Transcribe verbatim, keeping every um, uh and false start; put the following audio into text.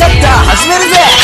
シャッター始めるぜ。